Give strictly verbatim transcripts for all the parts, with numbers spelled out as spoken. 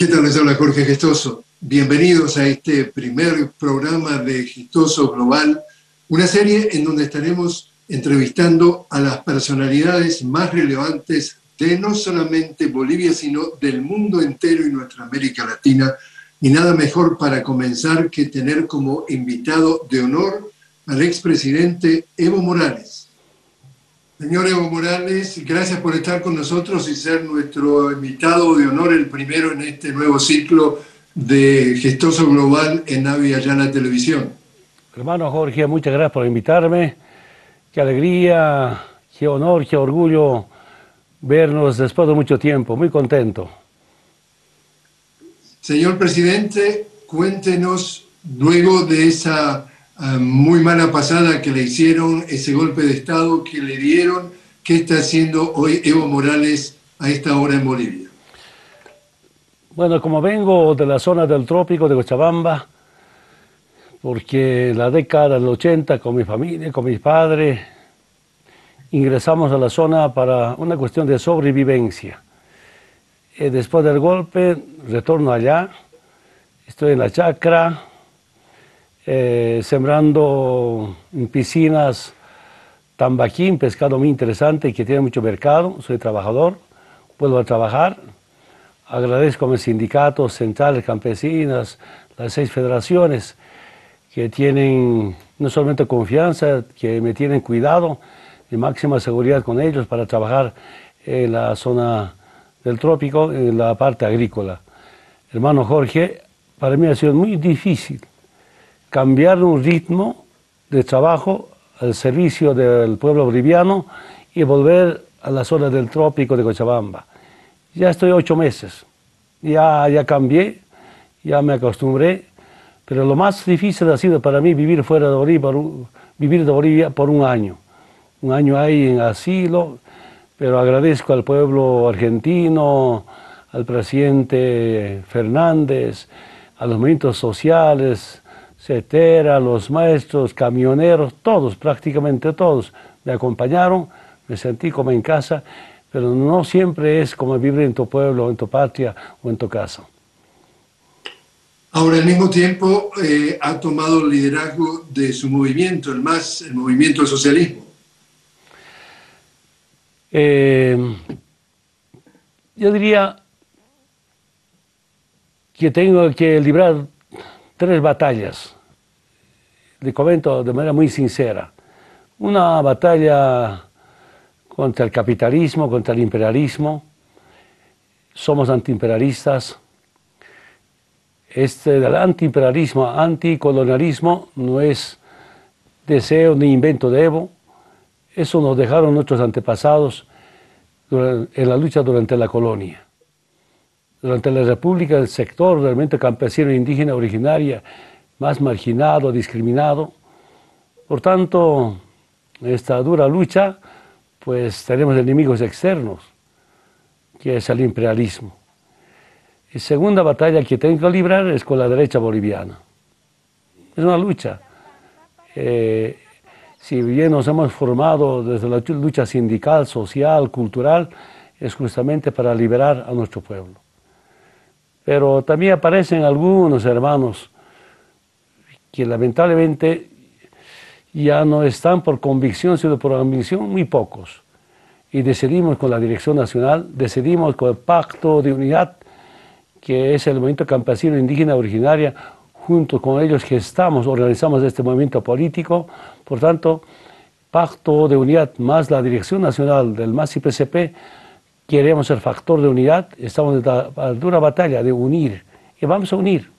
tal? Les habla Jorge Gestoso. Bienvenidos a este primer programa de Gestoso Global, una serie en donde estaremos entrevistando a las personalidades más relevantes de no solamente Bolivia, sino del mundo entero y nuestra América Latina. Y nada mejor para comenzar que tener como invitado de honor al expresidente Evo Morales. Señor Evo Morales, gracias por estar con nosotros y ser nuestro invitado de honor, el primero en este nuevo ciclo de Gestoso Global en Navi Ayala Televisión. Hermano Jorge, muchas gracias por invitarme. Qué alegría, qué honor, qué orgullo vernos después de mucho tiempo. Muy contento. Señor presidente, cuéntenos, luego de esa uh, muy mala pasada que le hicieron, ese golpe de Estado que le dieron, ¿qué está haciendo hoy Evo Morales a esta hora en Bolivia? Bueno, como vengo de la zona del trópico de Cochabamba, porque en la década del ochenta con mi familia, con mis padres, ingresamos a la zona para una cuestión de sobrevivencia. Eh, después del golpe, retorno allá, estoy en la chacra, eh, sembrando en piscinas tambaquín, pescado muy interesante y que tiene mucho mercado. Soy trabajador, vuelvo a trabajar, agradezco a mis sindicatos, centrales campesinas, las seis federaciones que tienen no solamente confianza, que me tienen cuidado y máxima seguridad con ellos para trabajar en la zona del trópico, en la parte agrícola. Hermano Jorge, para mí ha sido muy difícil cambiar un ritmo de trabajo al servicio del pueblo boliviano y volver a la zona del trópico de Cochabamba. Ya estoy ocho meses, ya, ya cambié, ya me acostumbré, pero lo más difícil ha sido para mí vivir fuera de Bolivia, vivir de Bolivia por un año. Un año ahí en asilo, pero agradezco al pueblo argentino, al presidente Fernández, a los movimientos sociales, Cetera, los maestros, camioneros, todos, prácticamente todos, me acompañaron, me sentí como en casa, pero no siempre es como vivir en tu pueblo, en tu patria o en tu casa. Ahora, al mismo tiempo, eh, ha tomado el liderazgo de su movimiento, el MAS, el movimiento del socialismo. Eh, yo diría que tengo que librar tres batallas. Le comento de manera muy sincera. Una batalla contra el capitalismo, contra el imperialismo. Somos antiimperialistas. Este del antiimperialismo, anticolonialismo no es deseo ni invento de Evo. Eso nos dejaron nuestros antepasados en la lucha durante la colonia. Durante la República, el sector realmente campesino e indígena originaria más marginado, discriminado. Por tanto, esta dura lucha, pues tenemos enemigos externos, que es el imperialismo. Y segunda batalla que tengo que librar es con la derecha boliviana. Es una lucha. Eh, si bien nos hemos formado desde la lucha sindical, social, cultural, es justamente para liberar a nuestro pueblo. Pero también aparecen algunos hermanos que lamentablemente ya no están por convicción, sino por ambición, muy pocos. Y decidimos con la Dirección Nacional, decidimos con el Pacto de Unidad, que es el movimiento campesino indígena originaria, junto con ellos gestamos, organizamos este movimiento político. Por tanto, Pacto de Unidad más la Dirección Nacional del MAS y P C P, queremos ser factor de unidad, estamos en la dura batalla de unir, y vamos a unir.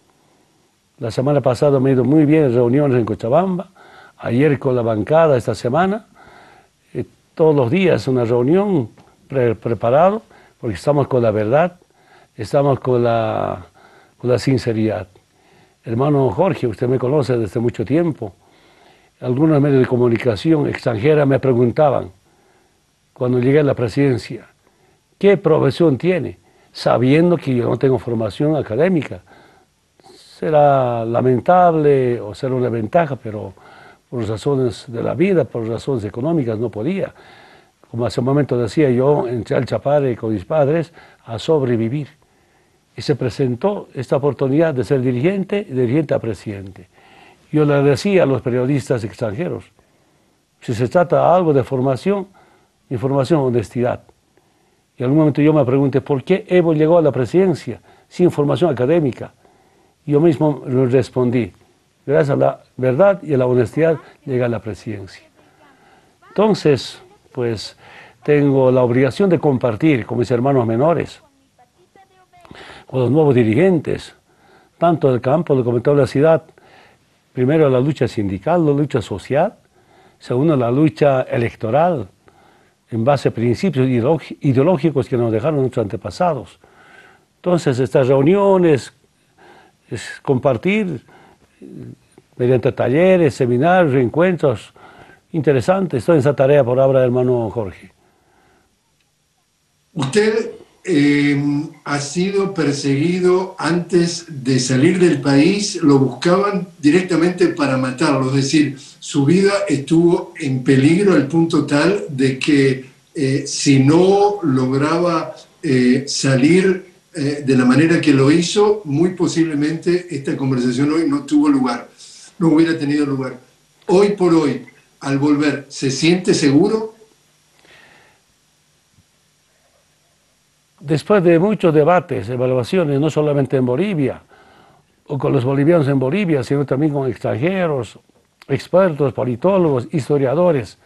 La semana pasada me he ido muy bien en reuniones en Cochabamba, ayer con la bancada esta semana, eh, todos los días una reunión pre preparado, porque estamos con la verdad, estamos con la, con la sinceridad. Hermano Jorge, usted me conoce desde mucho tiempo. Algunos medios de comunicación extranjera me preguntaban, cuando llegué a la presidencia, ¿qué profesión tiene? Sabiendo que yo no tengo formación académica. Será lamentable o será una ventaja, pero por razones de la vida, por razones económicas, no podía. Como hace un momento decía yo, entré al Chapare con mis padres a sobrevivir. y se presentó esta oportunidad de ser dirigente, dirigente a presidente. Yo le decía a los periodistas extranjeros, si se trata de algo de formación, información, honestidad. Y en algún momento yo me pregunté, ¿por qué Evo llegó a la presidencia sin formación académica? Yo mismo le respondí, gracias a la verdad y a la honestidad llega a la presidencia. Entonces, pues, tengo la obligación de compartir con mis hermanos menores, con los nuevos dirigentes, tanto del campo como de toda la ciudad, primero la lucha sindical, la lucha social, segundo la lucha electoral, en base a principios ideológicos que nos dejaron nuestros antepasados. Entonces, estas reuniones, es compartir mediante talleres, seminarios, reencuentros interesantes. Estoy en esa tarea por obra del hermano Jorge. Usted eh, ha sido perseguido antes de salir del país, lo buscaban directamente para matarlo, es decir, su vida estuvo en peligro al punto tal de que eh, si no lograba eh, salir eh, de la manera que lo hizo, muy posiblemente esta conversación hoy no tuvo lugar, no hubiera tenido lugar. Hoy por hoy, al volver, ¿se siente seguro? Después de muchos debates, evaluaciones, no solamente en Bolivia, o con los bolivianos en Bolivia, sino también con extranjeros, expertos, politólogos, historiadores.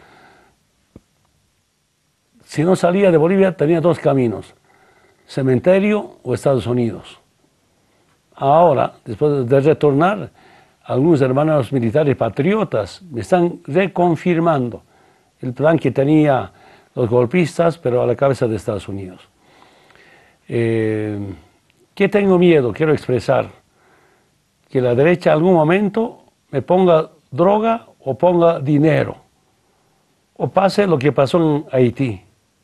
Si no salía de Bolivia, tenía dos caminos, cementerio o Estados Unidos. Ahora, después de retornar, algunos hermanos militares patriotas me están reconfirmando el plan que tenía los golpistas, pero a la cabeza de Estados Unidos. Eh, ¿Qué tengo miedo? Quiero expresar que la derecha en algún momento me ponga droga o ponga dinero, o pase lo que pasó en Haití.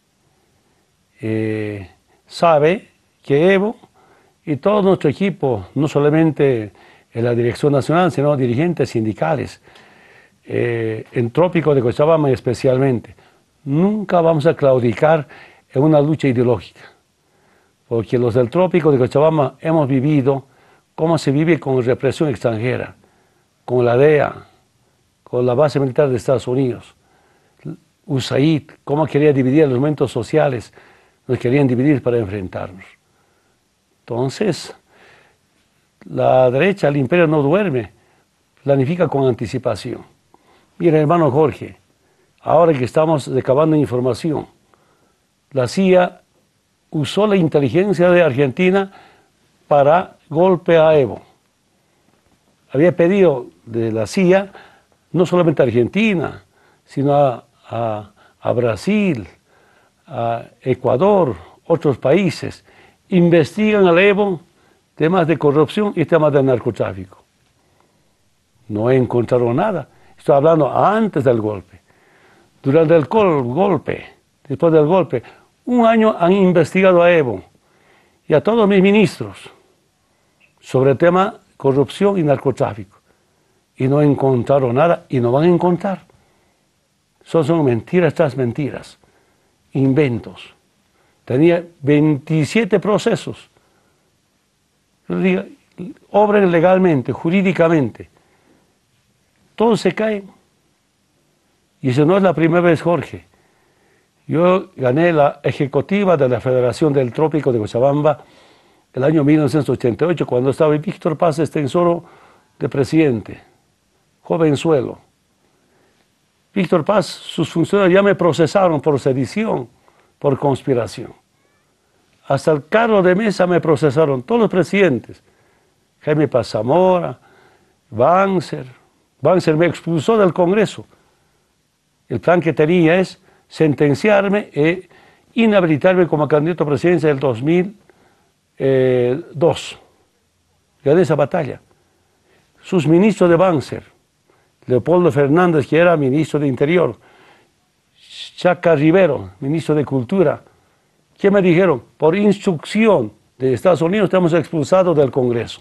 Eh, sabe que Evo y todo nuestro equipo, no solamente en la dirección nacional, sino dirigentes sindicales, eh, en Trópico de Cochabamba especialmente, nunca vamos a claudicar en una lucha ideológica. Porque los del Trópico de Cochabamba hemos vivido cómo se vive con represión extranjera, con la D E A, con la base militar de Estados Unidos, U S A I D, cómo quería dividir los momentos sociales, nos querían dividir para enfrentarnos. Entonces, la derecha, el imperio no duerme, planifica con anticipación. Mira, hermano Jorge, ahora que estamos recabando información, la C I A usó la inteligencia de Argentina para golpe a Evo. Había pedido de la C I A, no solamente a Argentina, sino a, a, a Brasil, a Ecuador, otros países, investigan al Evo temas de corrupción y temas de narcotráfico. No encontraron nada. Estoy hablando antes del golpe. Durante el golpe, después del golpe, un año han investigado a Evo y a todos mis ministros sobre el tema corrupción y narcotráfico. Y no encontraron nada y no van a encontrar. Son, son mentiras tras mentiras, inventos. Tenía veintisiete procesos. Obren legalmente, jurídicamente. Todos se caen. Y eso no es la primera vez, Jorge. Yo gané la ejecutiva de la Federación del Trópico de Cochabamba el año mil novecientos ochenta y ocho, cuando estaba Víctor Paz Estenssoro de presidente, jovenzuelo. Víctor Paz, sus funcionarios ya me procesaron por sedición, por conspiración. Hasta el Carlos de Mesa me procesaron, todos los presidentes. Jaime Paz Zamora, Banzer. Banzer me expulsó del Congreso. El plan que tenía es sentenciarme e inhabilitarme como candidato a presidencia del dos mil dos. Gané esa batalla. Sus ministros de Banzer, Leopoldo Fernández, que era ministro de Interior, Chaca Rivero, ministro de Cultura, ¿qué me dijeron? Por instrucción de Estados Unidos te hemos expulsado del Congreso.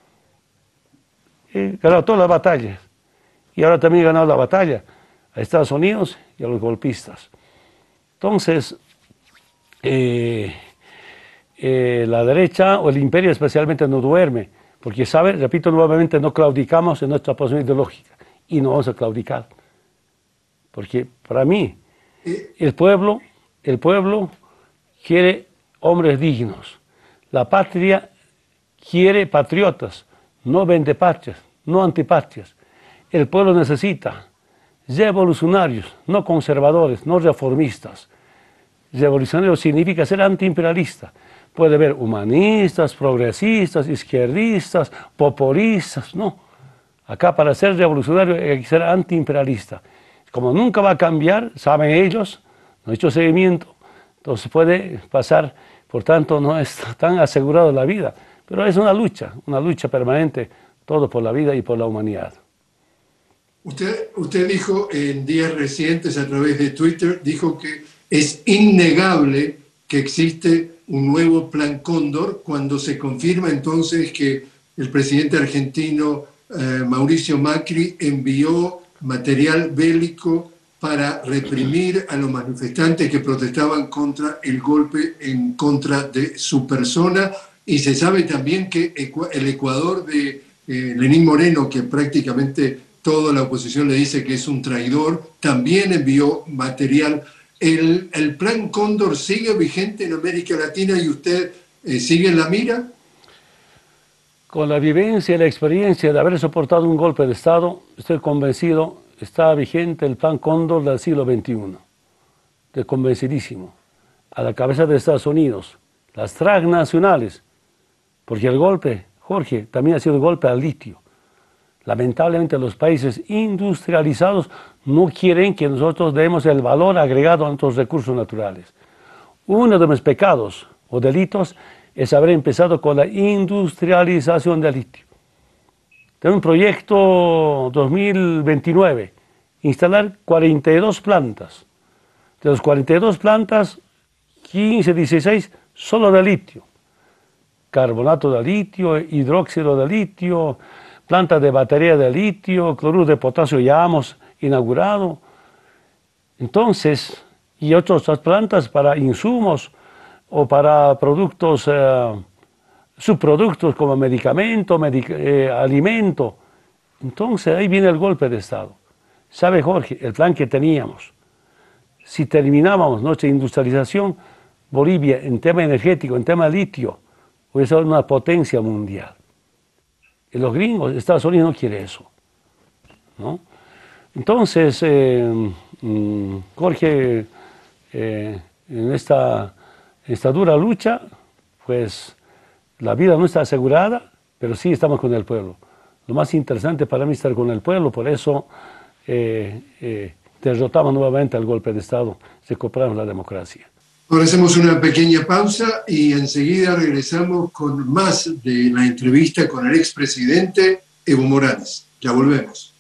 He ganado todas las batallas. Y ahora también he ganado la batalla a Estados Unidos y a los golpistas. Entonces, eh, eh, la derecha o el imperio especialmente no duerme, porque sabe, repito nuevamente, no claudicamos en nuestra posición ideológica y no vamos a claudicar. Porque para mí, el pueblo, el pueblo quiere hombres dignos. La patria quiere patriotas, no vendepatrias, no antipatrias. El pueblo necesita revolucionarios, no conservadores, no reformistas. Revolucionario significa ser antiimperialista. Puede haber humanistas, progresistas, izquierdistas, populistas, no. Acá para ser revolucionario hay que ser antiimperialista. Como nunca va a cambiar, saben ellos, no han hecho seguimiento, entonces puede pasar, por tanto no está tan asegurado la vida. Pero es una lucha, una lucha permanente, todo por la vida y por la humanidad. Usted, usted dijo en días recientes a través de Twitter, dijo que es innegable que existe un nuevo Plan Cóndor cuando se confirma entonces que el presidente argentino eh, Mauricio Macri envió material bélico para reprimir a los manifestantes que protestaban contra el golpe en contra de su persona. Y se sabe también que el Ecuador de eh, Lenín Moreno, que prácticamente toda la oposición le dice que es un traidor, también envió material. ¿El, el Plan Cóndor sigue vigente en América Latina y usted eh, sigue en la mira? Con la vivencia y la experiencia de haber soportado un golpe de Estado, estoy convencido, está vigente el Plan Cóndor del siglo veintiuno. Estoy convencidísimo. A la cabeza de Estados Unidos, las transnacionales, porque el golpe, Jorge, también ha sido el golpe al litio. Lamentablemente los países industrializados no quieren que nosotros demos el valor agregado a nuestros recursos naturales. Uno de mis pecados o delitos es haber empezado con la industrialización del litio. Tengo un proyecto dos mil veintinueve, instalar cuarenta y dos plantas. De los cuarenta y dos plantas, quince, dieciséis solo de litio. Carbonato de litio, hidróxido de litio, plantas de batería de litio, cloruro de potasio ya hemos inaugurado. Entonces, y otras plantas para insumos o para productos, eh, subproductos como medicamento, medic eh, alimento. Entonces ahí viene el golpe de Estado. ¿Sabe, Jorge? El plan que teníamos. Si terminábamos nuestra industrialización, Bolivia en tema energético, en tema litio, hubiera sido una potencia mundial. Y los gringos, Estados Unidos no quiere eso, ¿no? Entonces, eh, Jorge, eh, en esta, esta dura lucha, pues la vida no está asegurada, pero sí estamos con el pueblo. Lo más interesante para mí es estar con el pueblo, por eso eh, eh, derrotamos nuevamente al golpe de Estado, recuperamos la democracia. Ahora hacemos una pequeña pausa y enseguida regresamos con más de la entrevista con el expresidente Evo Morales. Ya volvemos.